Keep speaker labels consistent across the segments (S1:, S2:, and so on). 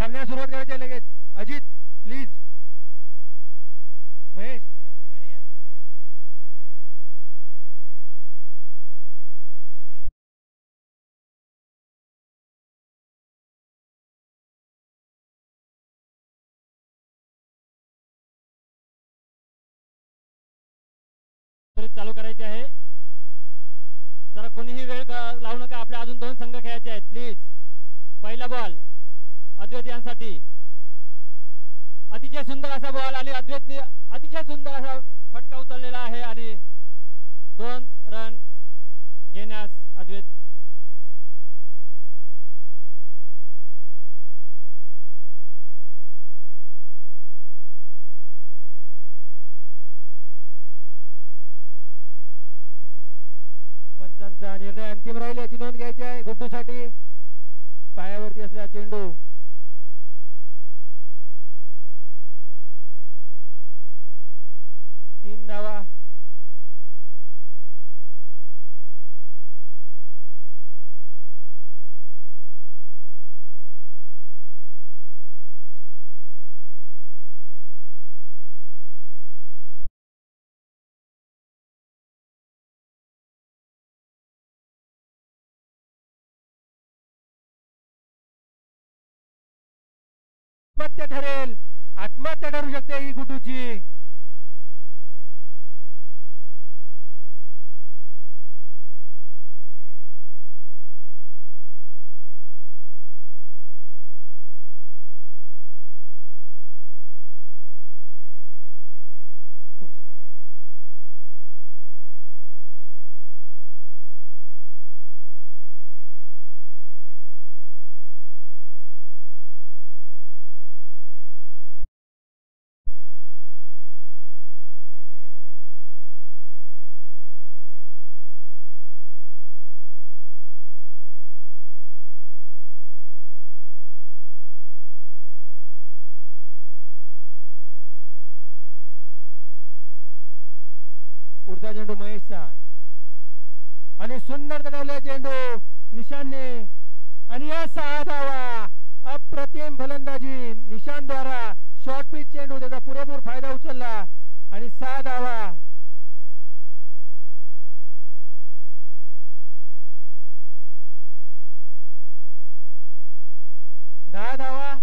S1: सामन्याला सुरुवात करायची आहे लगेच. अजित प्लीज. महेश
S2: चालू करायचे आहे. जरा कोणीही वेळ लावू नका. आपले अजून 2 संघ खेळायचे आहेत प्लीज. पहिला बॉल अद्वैत यांसाठी. अतिशय सुंदर असा बॉल आणि अद्वैतने अतिशय सुंदर असा फटका उचललेला आहे आणि 2 रन घेण्यास अद्वैत
S1: पंचांचा निर्णय अंतिम राहील याची नोंद घ्यायची आहे. गुड्डूसाठी पायावरती असलेला चेंडू. तीन धावा. आत्महत्या ठरेल. आत्महत्या ठरू शकते ही गुड्डूची. पुढचा चेंडू महेशचा आणि सुंदर तडवला चेंडू निशानने आणि या 6 धावा. अप्रतिम फलंदाजी निशान द्वारा. शॉर्ट पिच चेंडू त्याचा पुरेपूर फायदा उचलला आणि 6 धावा. दहा धावा.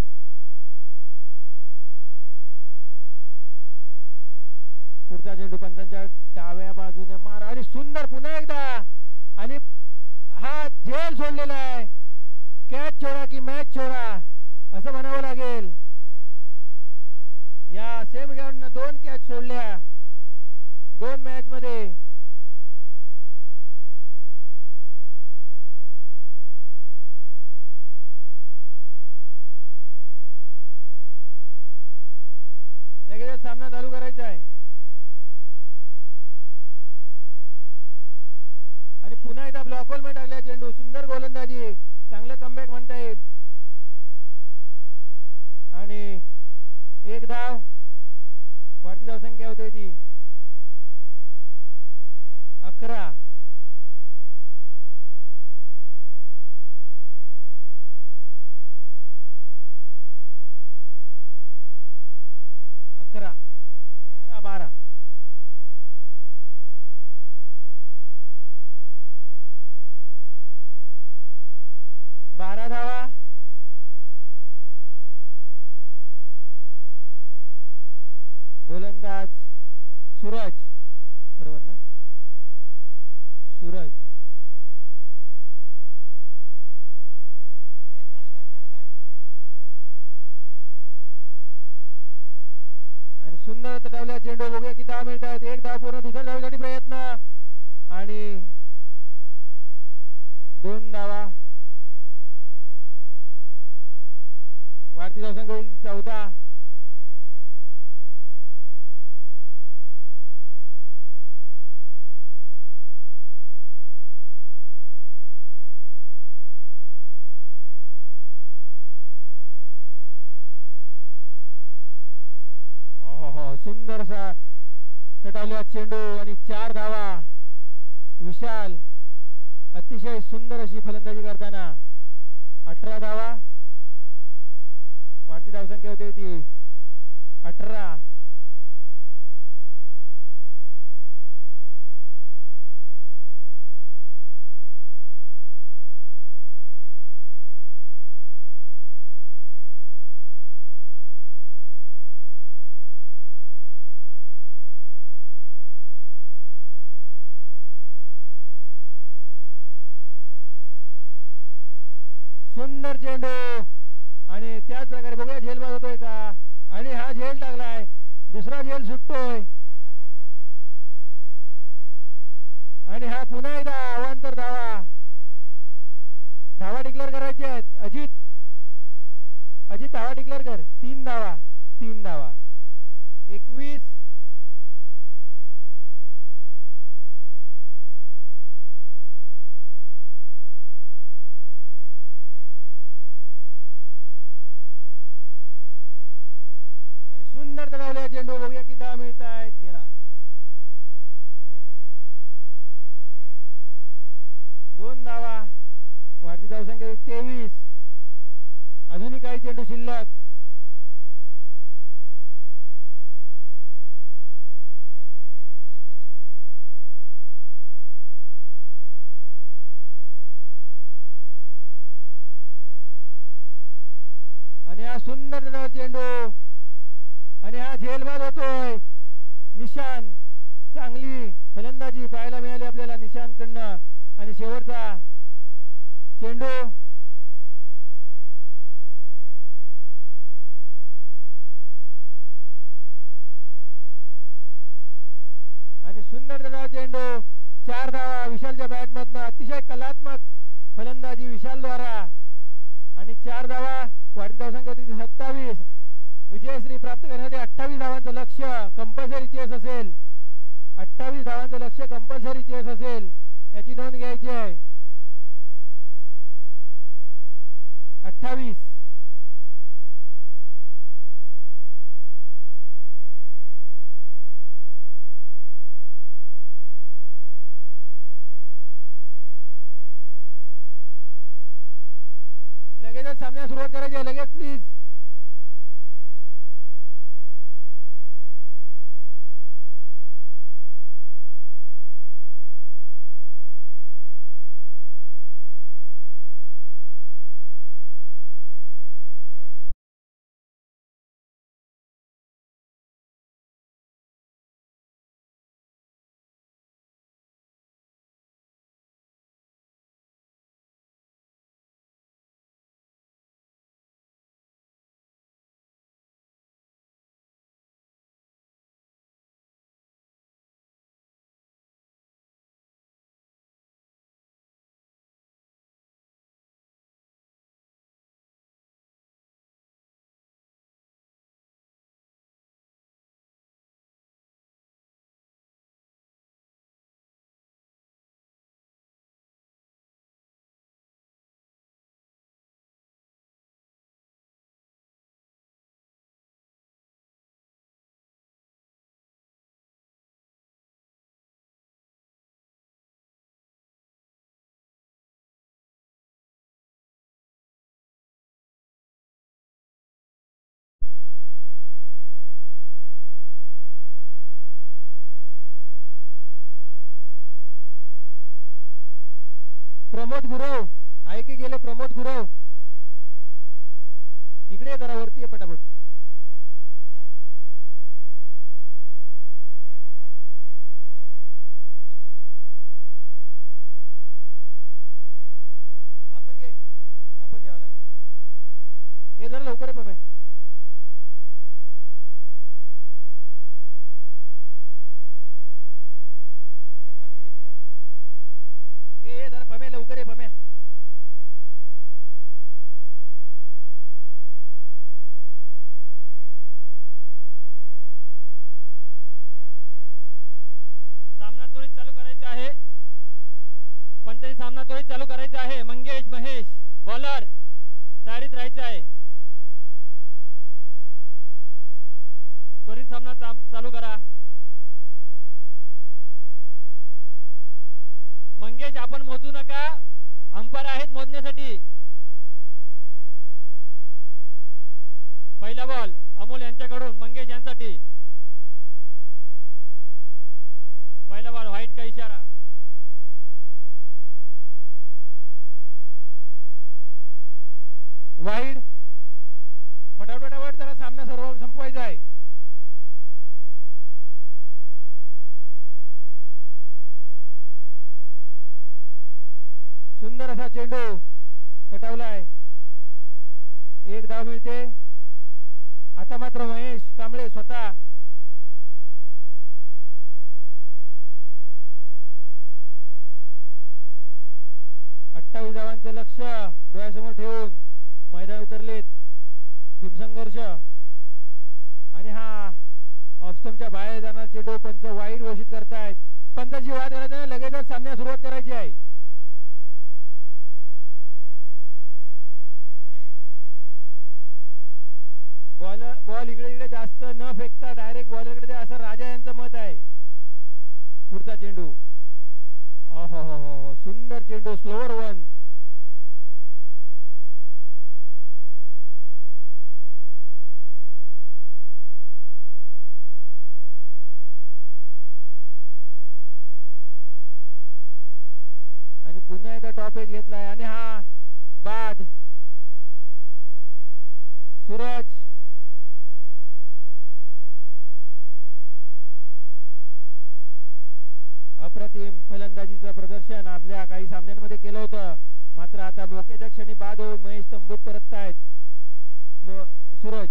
S1: पुढचा चेंडू पंचांच्या डाव्या बाजूने मार आणि सुंदर पुन्हा एकदा आणि हा झेल सोडलेला आहे. कॅच छोडा की मॅच छोडा असं म्हणावं लागेल. या सेम ग्राउंडने 2 कॅच सोडल्या 2 मॅच मध्ये. लगेच सामना चालू करायचा आहे आणि पुन्हा एकदा ब्लॉक होल मध्ये टाकला चेंडू. सुंदर गोलंदाजी. चांगलं कमबॅक म्हणता येईल आणि 1 धाव. वाढती धावसंख्या होते ती 11. अकरा 12 12 धावा. गोलंदाज सूरज बरोबर ना. सूरज आणि सुंदर तटवल्या चेंडू. बघूया किती धावा मिळतात. 1 धाव पूर्ण. दुसऱ्या धावेसाठी प्रयत्न आणि 2 धावा. वाढती धावसंख्या 14. सुंदर सा तटावल्या चेंडू आणि 4 धावा. विशाल अतिशय सुंदर अशी फलंदाजी करताना 18 धावा. वाढती धावसंख्या होते ती 18. सुंदर चेंडू आणि त्याच प्रकारे बघूया झेल बाद होतोय का आणि हा झेल टाकलाय दुसरा झेल सुटतोय आणि हा पुन्हा एकदा अवांतर धावा धावा डिक्लेअर करायची आहेत. अजित अजित धावा डिक्लेअर कर. 3 धावा 3 धावा 21. सुंदर तडावल्या चेंडू बघूया किती धावा मिळत आहेत. गेला 2 धावा वाढती धावसंख्या 23. अजूनही काही चेंडू शिल्लक. आणि हा सुंदर तडाव चेंडू आणि हा झेलबाद होतोय. निशांत चांगली फलंदाजी पाहायला मिळाली आपल्याला निशांतकडनं. आणि शेवटचा चेंडू आणि सुंदर तडाव चेंडू 4 धावा विशालच्या बॅटमधनं. अतिशय कलात्मक फलंदाजी विशालद्वारा आणि 4 धावा वाढती धावसंख्या होती 27. विजयश्री प्राप्त करण्यासाठी 28 धावांचं लक्ष्य कंपल्सरी चेस असेल. 28 धावांचं लक्ष्य कंपल्सरी चेस असेल याची नोंद घ्यायची आहे. 28. लगेचच सामन्याला सुरुवात करायची आहे. लगेच प्लीज. प्रमोद गुरव आहे की गेले? प्रमोद गुरव इकडे जरा वरती आहे पटापट. आपण घे आपण द्यावं लागेल. हे जरा लवकर आहे पमे. हे फाडून घे तुला. हे जरा पमे लवकर आहे पमे.
S2: सामना त्वरित चालू करायचा आहे. पंचांनी सामना त्वरित चालू करायचा आहे. मंगेश महेश बॉलर तयारीत राहायचं आहे. त्वरित सामना चालू करा. मंगेश आपण मोजू नका. अंपायर आहेत मोजण्यासाठी. पहिला बॉल अमोल यांच्याकडून मंगेश यांसाठी. पहिला बॉल व्हाईट का इशारा.
S1: वाईड. फटाफट जरा सामना सर्व संपवायचा आहे. सुंदर असा चेंडू तटावलाय. एक धाव मिळते. आता मात्र महेश कांबळे स्वतः अठ्ठावीस धावांचं लक्ष डोळ्यासमोर ठेवून मैदान उतरलेत. भीमसंघर्ष आणि हा ऑफस्टमच्या बाहेर जाणार चेंडू पंच वाईड घोषित करतायत. पंचाची वाद करायची लगेचच सामन्यास सुरुवात करायची आहे. बॉल इकडे जास्त न फेकता डायरेक्ट बॉलरकडे द्या असं राजा यांचं मत आहे. पुढचा चेंडू. हो सुंदर चेंडू. Slower one. आणि पुन्हा एकदा टॉप एज घेतलाय आणि हा बाद. सूरज अप्रतिम फलंदाजीचं प्रदर्शन आपल्या काही सामन्यांमध्ये केलं होतं. मात्र आता मोक्याच्या क्षणी बाद होऊन महेश तंबूत परततायत. सूरज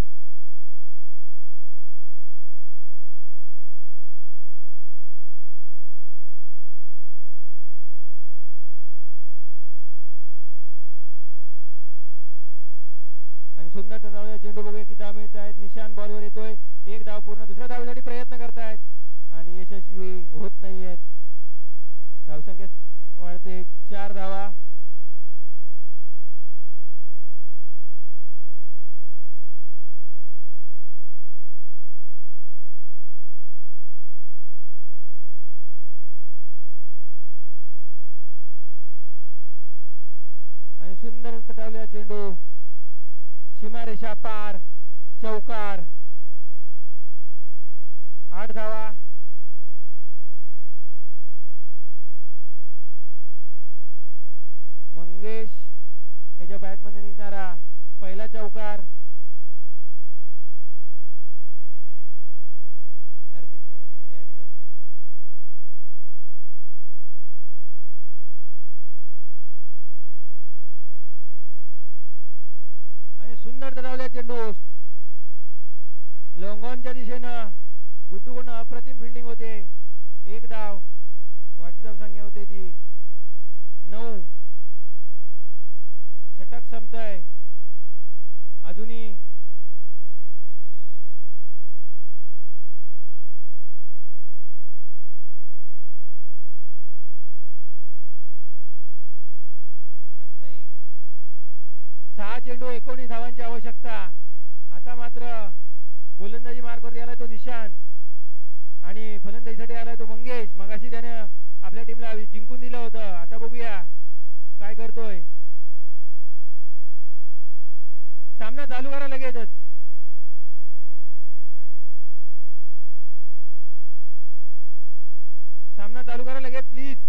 S1: आणि सुंदर धावलेला चेंडू बघूया किती धाव मिळत आहेत. निशान बॉलवर येतोय. एक धाव पूर्ण. दुसऱ्या धावेसाठी प्रयत्न करतायत आणि यशस्वी होत नाहीयेत. धावसंख्या वाढते. 4 धावा. आणि सुंदर तटावलेला चेंडू सीमारेषा पार. चौकार. 8 धावा. मंगेश याच्या बॅटमध्ये निघणारा पहिला चौकार. अरे ती पोरं तिकडे त्यासाठीच असतात. आणि सुंदर तडावल्या चेंडू लोंगॉनच्या दिशेनं गुड्डूकडून अप्रतिम फिल्डिंग होते. एक धाव. वाढती धावसंख्या होते ती 9. षटक संपतंय. अजूनही सहा चेंडू 19 धावांची आवश्यकता. आता मात्र गोलंदाजी मार्गावरती आलाय तो निशान आणि फलंदाजीसाठी आलाय तो मंगेश. मगाशी त्याने आपल्या टीमला जिंकून दिलं होतं. आता बघूया काय करतोय. सामना चालू करा लगेचच. सामना चालू करा लगेच प्लीज.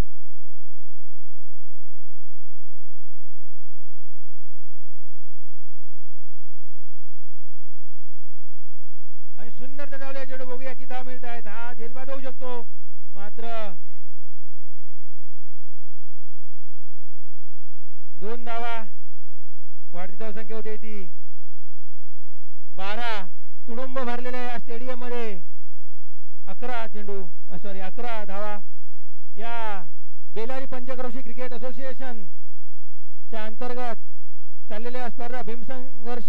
S1: आणि सुंदर तडावल्या चेंडू बघूया किती धाव मिळत आहेत. हा झेलबाद होऊ शकतो. मात्र 2 धावा. वाढती धावसंख्या होती ती 12. तुडुंब भरलेल्या या स्टेडियम मध्ये 11 धावा. या बेलारी पंचक्रोशी क्रिकेट असोसिएशन च्या अंतर्गत चाललेल्या स्पर्धा भीमसंघर्ष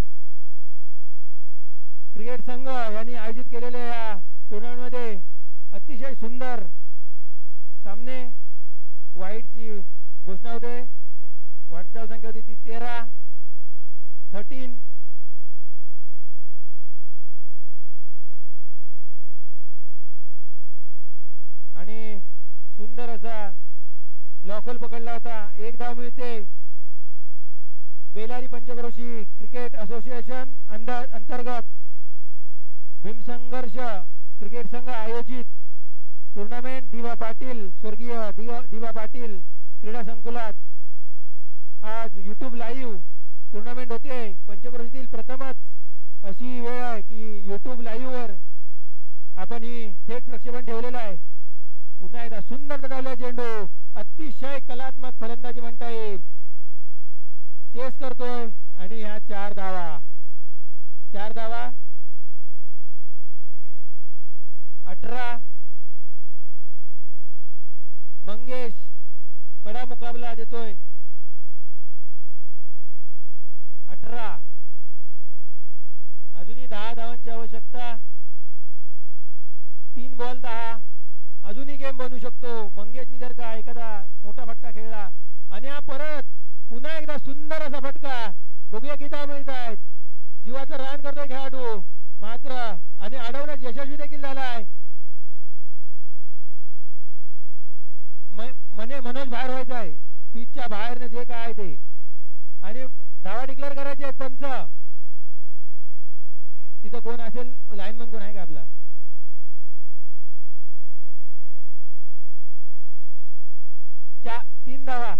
S1: क्रिकेट संघ यांनी आयोजित केलेल्या या टुर्नामेंटमध्ये अतिशय सुंदर सामने. वाईडची घोषणा होते. वाढती धावसंख्या होती ती 13. आणि सुंदर असा लॉकल पकडला होता. एक धाव मिळते. बेलारी पंचक्रोशी क्रिकेट असोसिएशन अंतर्गत भीमसंघर्ष क्रिकेट संघ आयोजित टूर्नामेंट दिवा पाटील स्वर्गीय दिवा पाटील क्रीडा संकुलात आज यूट्यूब लाईव्ह टूर्नामेंट होते। पंचक्रोशीतील प्रथमच अशी वेळ आहे की यूट्यूब लाईव्ह वर आपण ही थेट प्रक्षेपण ठेवलेलं आहे। पुन्हा एकदा सुंदर दडावला चेंडू, अतिशय कलात्मक फलंदाजी म्हणता येईल, चेस करतोय आणि ह्या 4 धावा 18 मंगेश कडा मुकाबला देतोय 18 अजूनही 10 धावांची आवश्यकता, 3 बॉल 10 अजूनही गेम बनू शकतो। मंगेशनी जर का एखादा मोठा फटका खेळला आणि हा परत पुन्हा एकदा सुंदर असा फटका, बघूया किती धावा मिळत आहेत। जीवाचं रान करतोय खेळाडू मात्र आणि अडवण्यात यशस्वी देखील झाला आहे। मनोज बाहेर व्हायचा आहे पिचच्या बाहेरने जे काय आहे ते, आणि धावा डिक्लेअर करायचे आहेत। पंच तिथं कोण असेल, लाईनमन कोण आहे का आपला? तीन धावा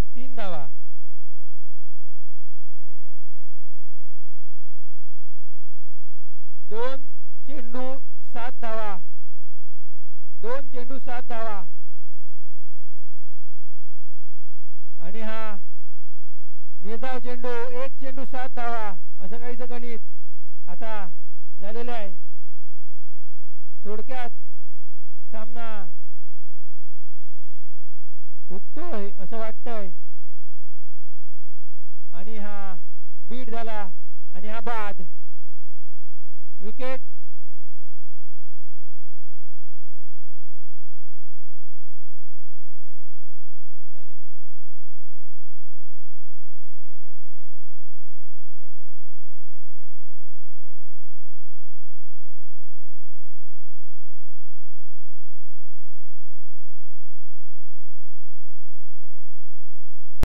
S1: 2 चेंडू 7 धावा 2 चेंडू 7 धावा आणि हा निर्धाव चेंडू 1 चेंडू 7 धावा असं काहीच गणित आता झालेलं आहे। थोडक्यात सामना हुकतोय असं वाटतंय आणि हा बीट झाला आणि हा बाद, विकेट